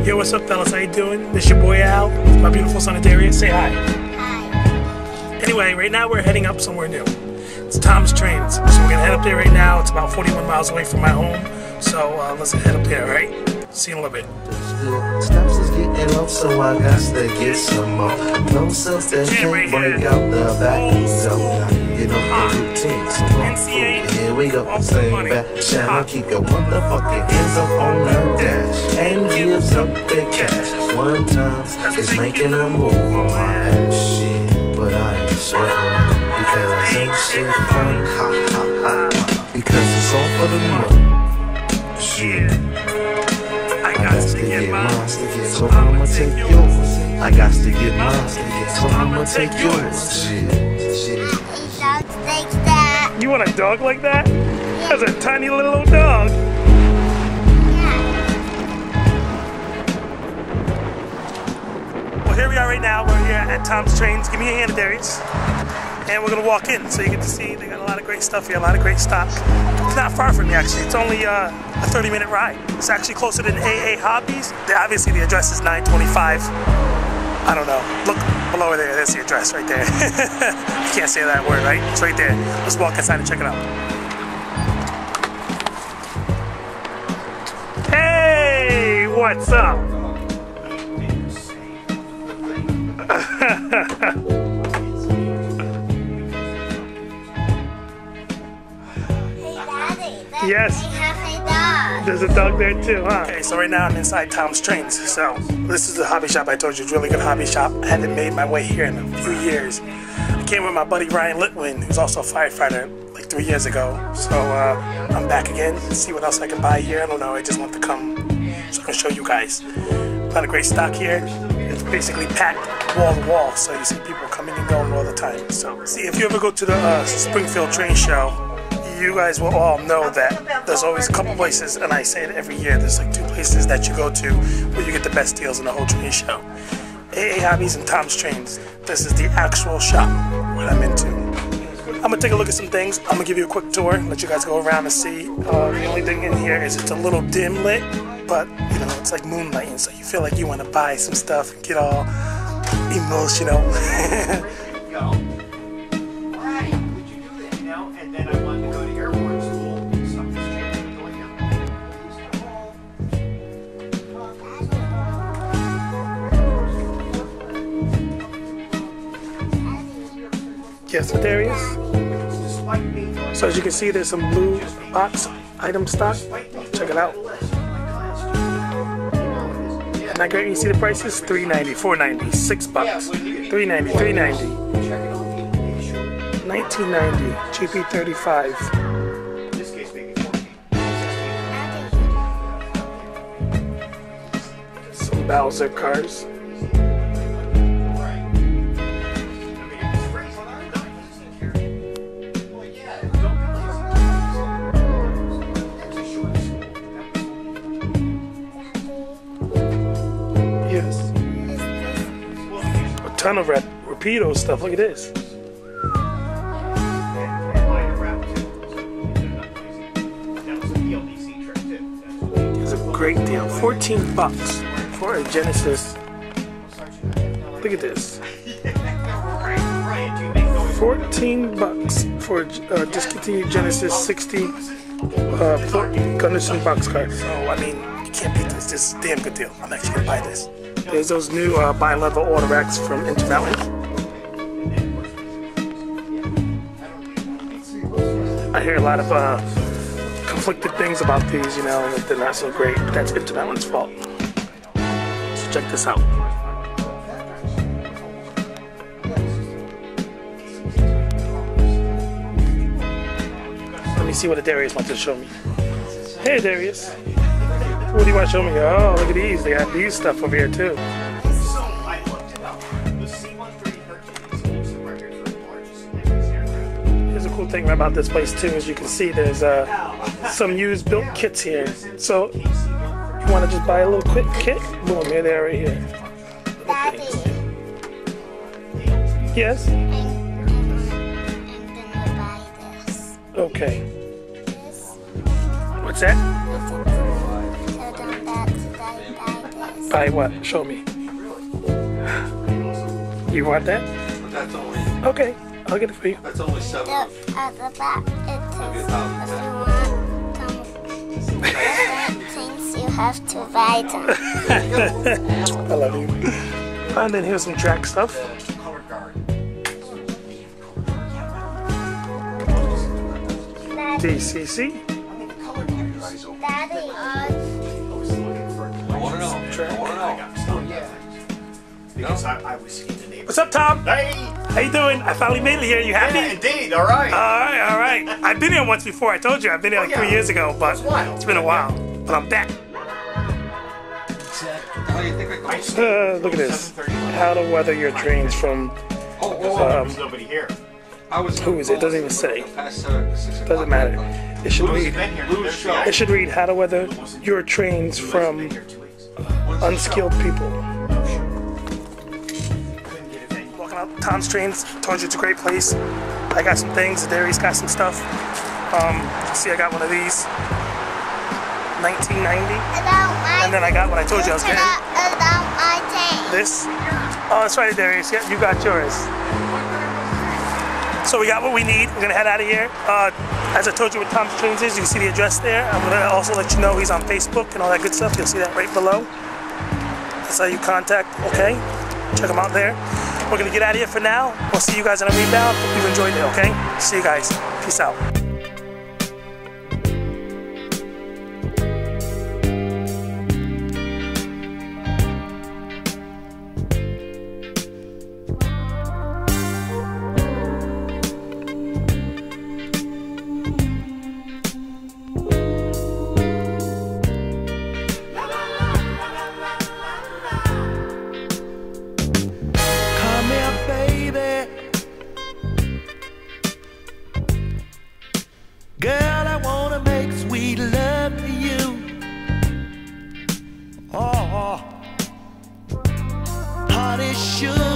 Yo, what's up, fellas? How you doing? This your boy Al, my beautiful son Darius. Say hi. Hi. Anyway, right now we're heading up somewhere new. It's Tom's Trains, so we're gonna head up there right now. It's about 41 miles away from my home, so let's head up there, all right? See you in a little bit. Snaps is getting low, so I got to get some more. No sense that can't break out the back. So now you know the routine. So here we go, same back channel. Keep your motherfucking hands up on the dash and gives up the cash. One time it's making a move on my ass shit, but I ain't sweating because ain't shit fun. Ha ha ha. Because it's all for the money. Shit. I got to get mine, so I'ma take yours. I got to get mine, so I'ma take yours. Shit. You want a dog like that? That's a tiny little old dog. Well, here we are right now. We're here at Tom's Trains. Give me a hand, Darius. And we're gonna walk in so you get to see they got a lot of great stuff here, a lot of great stock. It's not far from me actually. It's only a 30-minute ride. It's actually closer than AA Hobbies. Obviously the address is 925. I don't know. Look below there. There's the address right there. You can't say that word, right? It's right there. Let's walk inside and check it out. Hey, what's up? Yes. There's a dog there too, huh? Okay, so right now I'm inside Tom's Trains. So this is the hobby shop I told you. It's a really good hobby shop. I hadn't made my way here in a few years. I came with my buddy Ryan Litwin, who's also a firefighter, like 3 years ago. So I'm back again. See what else I can buy here. I don't know. I just want to come so I can show you guys. A lot of great stock here. It's basically packed wall to wall. So you see people coming and going all the time. So see, if you ever go to the Springfield train show, you guys will all know that there's always a couple places, and I say it every year, there's like 2 places that you go to where you get the best deals in the whole train show. AA Hobbies and Tom's Trains. This is the actual shop, what I'm into. I'm gonna take a look at some things. I'm gonna give you a quick tour, let you guys go around and see. The only thing in here is it's a little dim lit, but you know, it's like moonlighting, so you feel like you wanna buy some stuff and get all emotional. Yes, Darius. So as you can see, there's some blue box item stock. Check it out. Isn't that great? You see the prices? $3.90, $4.90, $6, $3.90, $3.90, $19.90, GP 35. Some Bowser cars. A ton of Rapido stuff. Look at this. It's a great deal. $14 for a Genesis. Look at this. $14 for a discontinued Genesis 60 Gunderson boxcar. So I mean, you can't beat this. This is a damn good deal. I'm actually gonna buy this. There's those new bi-level auto racks from Intermountain. I hear a lot of conflicted things about these, you know, that they're not so great. That's Intermountain's fault. So check this out. Let me see what Darius wants to show me. Hey Darius. What do you want to show me? Oh, look at these. They got these stuff over here too. Here's a cool thing about this place too. As you can see, there's some used built kits here. So you want to just buy a little quick kit? Boom, here they are right here. Yes? I'm gonna buy this. Okay. What's that? Buy what? Show me. You want that? But that's only. Okay, I'll get it for you. That's only 7. At the back, it says if you want things, you have to buy them. I love you. And then here's some track stuff. DCC. Daddy, What's up, Tom? Hey! How you doing? I finally made it here. You happy? Yeah, indeed. All right. All right. I've been here once before. I told you. I've been here like 3 years ago, but it's been a while. But I'm back. Look at this. How to weather your trains from... There's nobody here. Who is it? Doesn't even say. Doesn't matter. It should read. It should read how to weather your trains from unskilled people. Walking out Tom's Trains. Told you it's a great place. I got some things. Darius got some stuff. See, I got one of these. 1990. And then I got what I told you I was getting. This. Oh, that's right, Darius. Yeah, you got yours. So we got what we need. We're gonna head out of here. As I told you what Tom's Trains is, you can see the address there. I'm gonna also let you know he's on Facebook and all that good stuff. You'll see that right below. That's how you contact, okay? Check him out there. We're gonna get out of here for now. We'll see you guys on a rebound. Hope you've enjoyed it, okay? See you guys. Peace out. Girl, I wanna make sweet love to you. Oh, heart is sure.